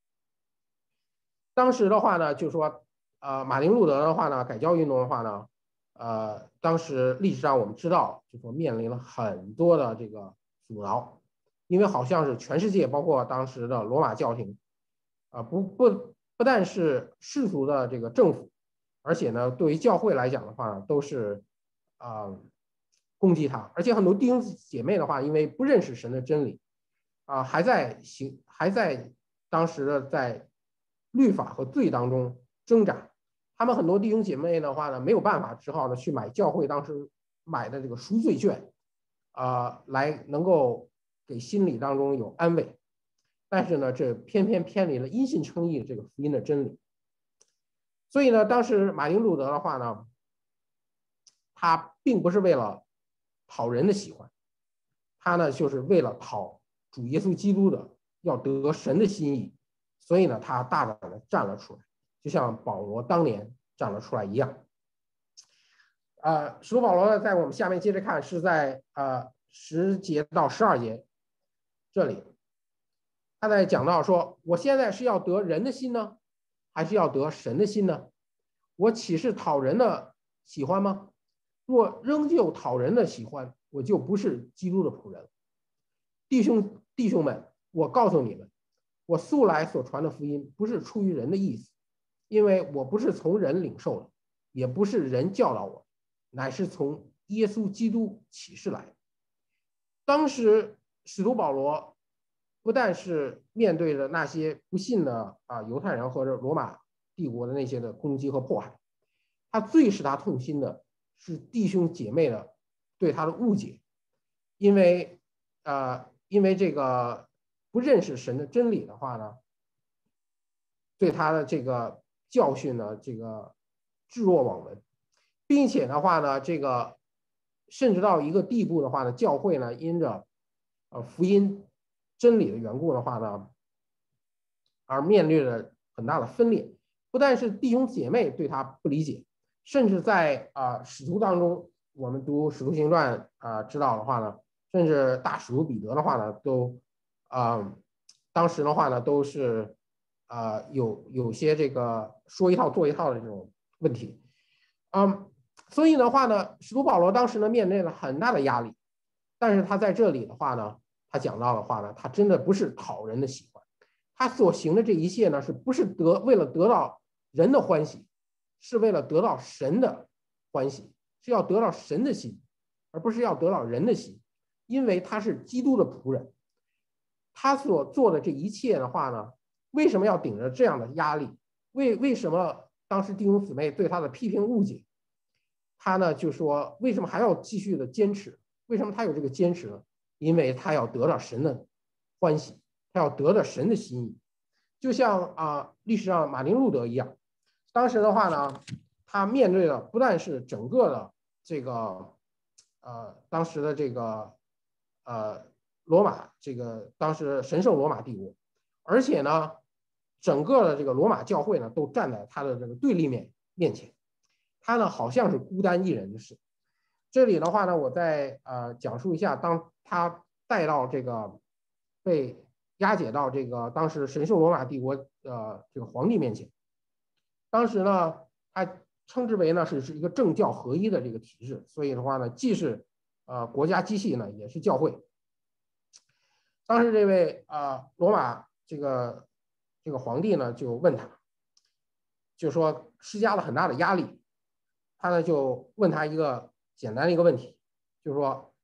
当时的话呢，就说呃马丁路德的话呢，改教运动的话呢，呃当时历史上我们知道，就说面临了很多的这个阻挠，因为好像是全世界，包括当时的罗马教廷，啊、呃、不不不但是世俗的这个政府，而且呢，对于教会来讲的话呢，都是啊、呃、攻击他，而且很多弟兄姐妹的话，因为不认识神的真理，啊、呃、还在行还在当时的在律法和罪当中挣扎，他们很多弟兄姐妹的话呢，没有办法，只好呢去买教会当时买的这个赎罪券，啊、呃，来能够给心理当中有安慰。但是呢，这偏偏偏离了因信称义这个福音的真理。所以呢，当时马丁路德的话呢，他并不是为了讨人的喜欢，他呢就是为了讨主耶稣基督的，要得神的心意。所以呢，他大胆的站了出来，就像保罗当年站了出来一样。呃，使徒保罗呢，在我们下面接着看，是在呃十节到十二节这里，他在讲到说，我现在是要得人的心呢，还是要得神的心呢？我岂是讨人的喜欢吗？若仍旧讨人的喜欢，我就不是基督的仆人。弟兄弟兄们，我告诉你们，我素来所传的福音不是出于人的意思，因为我不是从人领受的，也不是人教导我，乃是从耶稣基督启示来的。当时使徒保罗不但是面对着那些不信的啊犹太人或者罗马帝国的那些的攻击和迫害，他最使他痛心的是弟兄姐妹的对他的误解，因为呃因为这个不认识神的真理的话呢，对他的这个教训呢，这个置若罔闻，并且的话呢，这个甚至到一个地步的话呢，教会呢因着呃福音真理的缘故的话呢，而面临着很大的分裂。不但是弟兄姐妹对他不理解，甚至在啊、呃、使徒当中，我们读使徒行传啊、呃、知道的话呢，甚至大使徒彼得的话呢，都啊、呃、当时的话呢都是啊、呃、有有些这个说一套做一套的这种问题，嗯，所以的话呢，使徒保罗当时呢面临了很大的压力，但是他在这里的话呢，他讲到的话呢，他真的不是讨人的喜欢，他所行的这一切呢，是不是得为了得到人的欢喜，是为了得到神的欢喜，是要得到神的心，而不是要得到人的心，因为他是基督的仆人，他所做的这一切的话呢，为什么要顶着这样的压力？为为什么当时弟兄姊妹对他的批评误解，他呢就说为什么还要继续的坚持？为什么他有这个坚持呢？因为他要得到神的欢喜，他要得到神的心意，就像啊、呃、历史上马丁路德一样，当时的话呢，他面对的不但是整个的这个呃当时的这个呃罗马这个当时神圣罗马帝国，而且呢，整个的这个罗马教会呢都站在他的这个对立面面前，他呢好像是孤单一人的事。这里的话呢，我再呃讲述一下，当他带到这个被押解到这个当时神圣罗马帝国呃这个皇帝面前，当时呢，他称之为呢是是一个政教合一的这个体制，所以的话呢，既是呃国家机器呢，也是教会。当时这位呃罗马这个这个皇帝呢，就问他，就说施加了很大的压力，他呢就问他一个简单的一个问题，就是说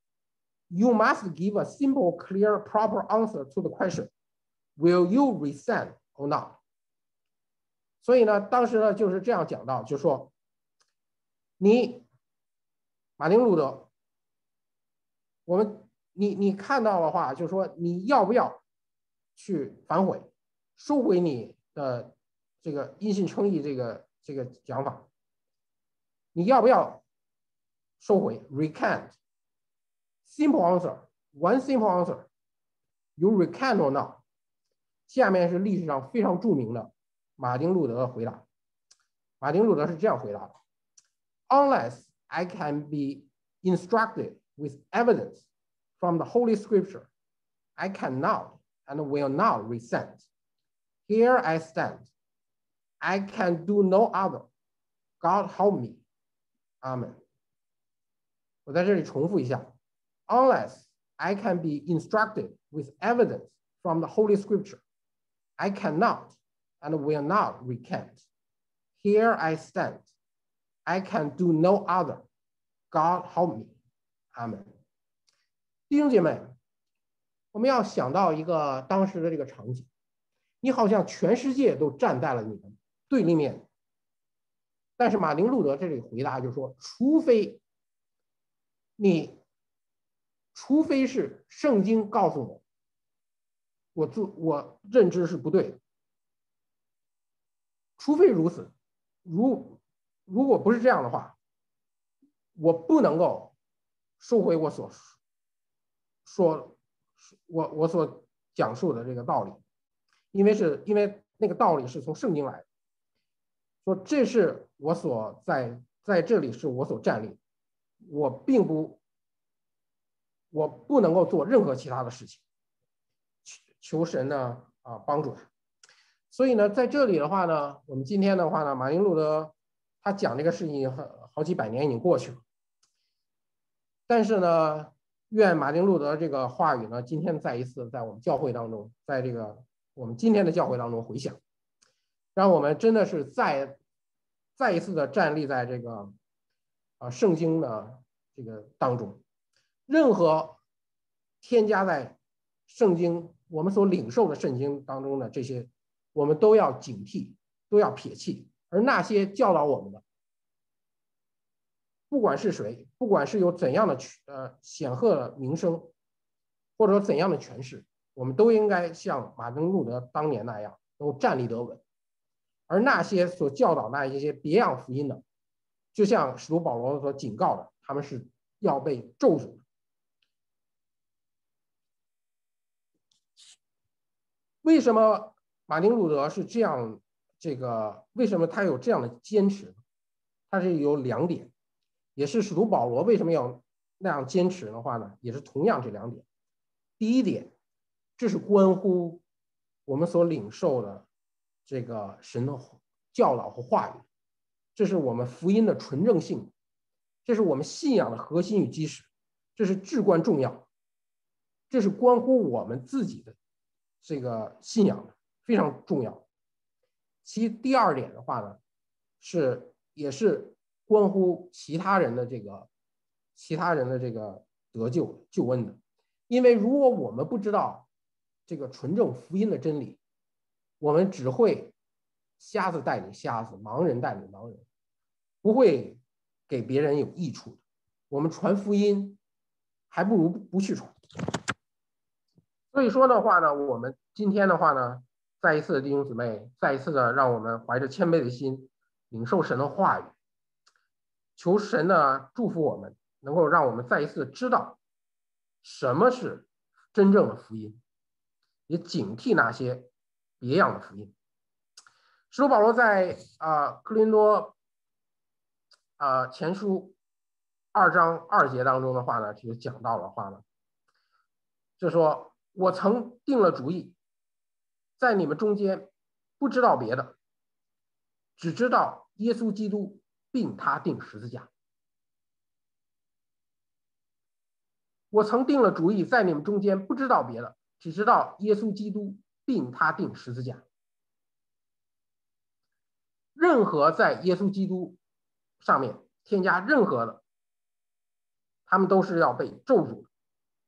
，You must give a simple, clear, proper answer to the question: Will you resent or not？ 所以呢，当时呢就是这样讲到，就说你马丁路德，我们你你看到的话，就是说你要不要去反悔，收回你的这个因信称义这个这个讲法，你要不要收回 recant？ Simple answer, one simple answer, you recant or not？ 下面是历史上非常著名的马丁路德的回答。马丁路德是这样回答的 ：Unless I can be instructed with evidence from the Holy Scripture, I cannot and will not resent. Here I stand. I can do no other. God help me. Amen. 我在这里重复一下 ：Unless I can be instructed with evidence from the Holy Scripture, I cannot and will not recant. Here I stand. I can do no other. God help me. Amen. 弟兄姐妹，我们要想到一个当时的这个场景，你好像全世界都站在了你的对立面，但是马丁路德这里回答就是说，除非你，除非是圣经告诉我，我做我认知是不对的，除非如此，如如果不是这样的话，我不能够收回我所说我我所讲述的这个道理，因为是因为那个道理是从圣经来的，说这是我所在在这里是我所站立，我并不我不能够做任何其他的事情，求神呢啊帮助他。所以呢，在这里的话呢，我们今天的话呢，马丁路德他讲这个事情好好几百年已经过去了，但是呢，愿马丁路德这个话语呢，今天再一次在我们教会当中，在这个我们今天的教会当中回响，让我们真的是再再一次的站立在这个啊圣经的这个当中，任何添加在圣经我们所领受的圣经当中的这些，我们都要警惕，都要撇弃，而那些教导我们的，不管是谁，不管是有怎样的呃显赫的名声，或者说怎样的权势，我们都应该像马丁路德当年那样，能够站立得稳。而那些所教导那一些别样福音的，就像使徒保罗所警告的，他们是要被咒诅的。为什么马丁路德是这样？这个为什么他有这样的坚持？他是有两点，也是使徒保罗为什么要那样坚持的话呢？也是同样这两点。第一点，这是关乎我们所领受的这个神的教导和话语，这是我们福音的纯正性，这是我们信仰的核心与基石，这是至关重要，这是关乎我们自己的这个信仰的，非常重要。其第二点的话呢，是也是关乎其他人的这个其他人的这个得救救恩的，因为如果我们不知道这个纯正福音的真理，我们只会瞎子带领瞎子，盲人带领盲人，不会给别人有益处的。我们传福音还不如不去传。所以说的话呢，我们今天的话呢，再一次的弟兄姊妹，再一次的让我们怀着谦卑的心领受神的话语，求神呢祝福我们，能够让我们再一次知道什么是真正的福音，也警惕那些别样的福音。使徒保罗在啊哥林多啊前书二章二节当中的话呢，就讲到了话呢，就说我曾定了主意，在你们中间不知道别的，只知道耶稣基督并他定十字架。我曾定了主意，在你们中间不知道别的，只知道耶稣基督并他定十字架。任何在耶稣基督上面添加任何的，他们都是要被咒诅的。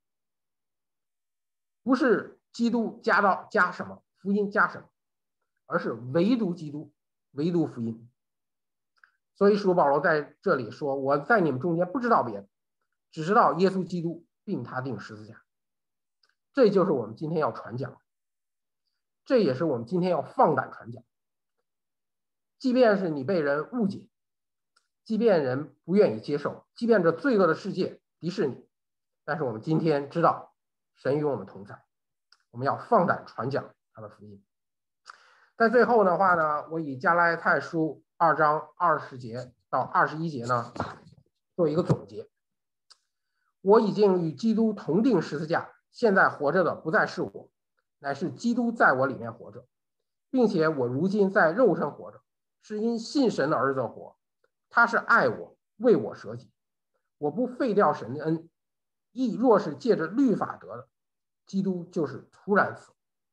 不是基督加到加什么福音加什么，而是唯独基督，唯独福音。所以使徒保罗在这里说，我在你们中间不知道别的，只知道耶稣基督并他定十字架。这就是我们今天要传讲的，这也是我们今天要放胆传讲。 即便是你被人误解，即便人不愿意接受，即便这罪恶的世界敌视你，但是我们今天知道神与我们同在，我们要放胆传讲他的福音。在最后的话呢，我以加拉太书二章二十节到二十一节呢做一个总结。我已经与基督同定十字架，现在活着的不再是我，乃是基督在我里面活着，并且我如今在肉身活着，是因信神的儿子活，他是爱我，为我舍己。我不废掉神的恩，亦若是借着律法得的，基督就是突然死。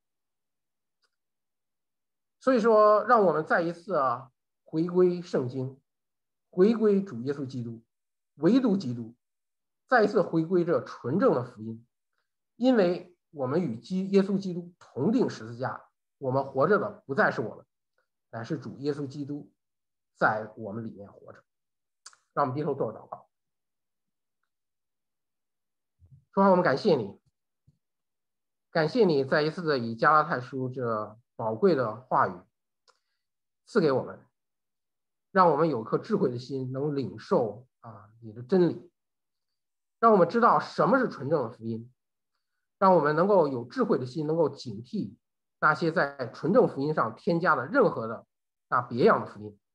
所以说，让我们再一次啊回归圣经，回归主耶稣基督，唯独基督，再一次回归这纯正的福音。因为我们与基耶稣基督同定十字架，我们活着的不再是我们，乃是主耶稣基督在我们里面活着。让我们低头做祷告。主啊，我们感谢你，感谢你再一次的以加拉太书这宝贵的话语赐给我们，让我们有颗智慧的心，能领受啊你的真理，让我们知道什么是纯正的福音，让我们能够有智慧的心，能够警惕那些在纯正福音上添加的任何的那别样的福音。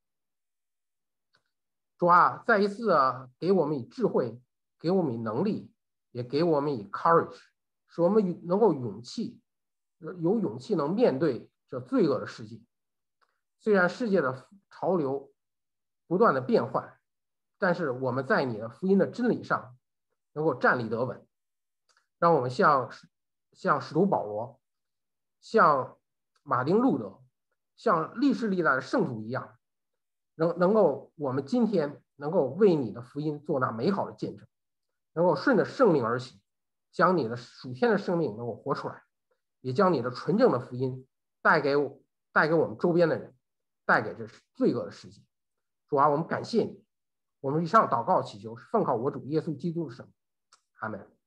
主啊，再一次啊给我们以智慧，给我们以能力，也给我们以 courage， 使我们能够勇气，有勇气能面对这罪恶的世界。虽然世界的潮流不断的变换，但是我们在你的福音的真理上能够站立得稳。让我们像像使徒保罗，像马丁路德，像历世历代的圣徒一样，能能够我们今天能够为你的福音做那美好的见证，能够顺着圣灵而行，将你的属天的生命能够活出来，也将你的纯正的福音带给我带给我们周边的人，带给这罪恶的世界。主啊，我们感谢你，我们以上祷告祈求，奉靠我主耶稣基督的圣名，阿们。